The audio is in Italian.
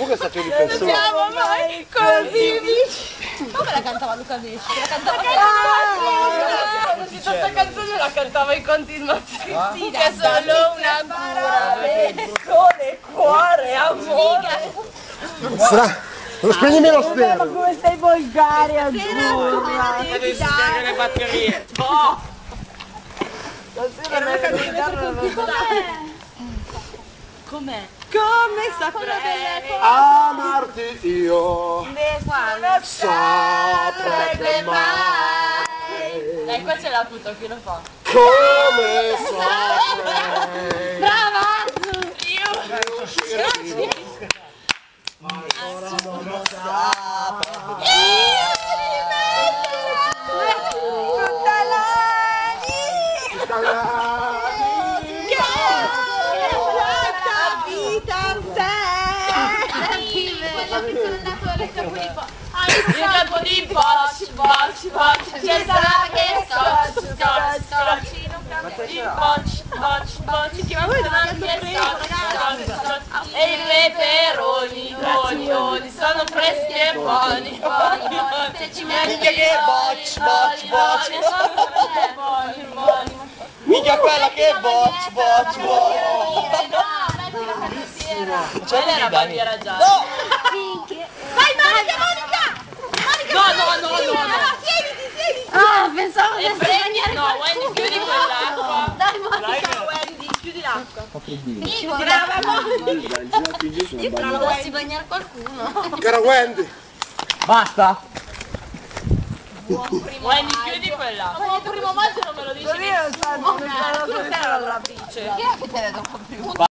Ugo è stato il difensore. Non siamo mai così vicini. Come la cantava Luca Vesci? La cantava questa canzone la cantava in continuazione. Che è solo una cura. Sole, cuore, amore. Non spegnimi lo Ma stereo. come sei volgare a Devi spiegare le batterie. com'è? Come saprei Amarti io nessuno saprebbe mai. Dai, qua c'è la puta, chi lo fa? Come saprei. Brava! Ancora non lo saprei. Il campo di bocci, bocci, bocci, c'è sarà che scotch, scotch, scotch. Il bocci, bocci, bocci, che anche scotch, scotch. E i peperoni, oni, oni, sono freschi e buoni, buoni, buoni. Se ci metti che bocci, bocci, bocci. Buoni, buoni. Mica quella che è bocci, bocci, bocci. Quella era bandiera gialla. Vai Monica, Monica! No, no, no, no, no. Siediti! Ah, pensavo che Prendi, no, Wendy, chiudi quell'acqua. Dai Monica! Wendy, chiudi l'acqua. Brava Monica! Io però dovessi bagnare qualcuno. Cara Wendy. Basta. Wendy, chiudi quell'acqua. Il primo maggio non me lo dici. Tu sei la lavatrice. Chi è che te ne do prima?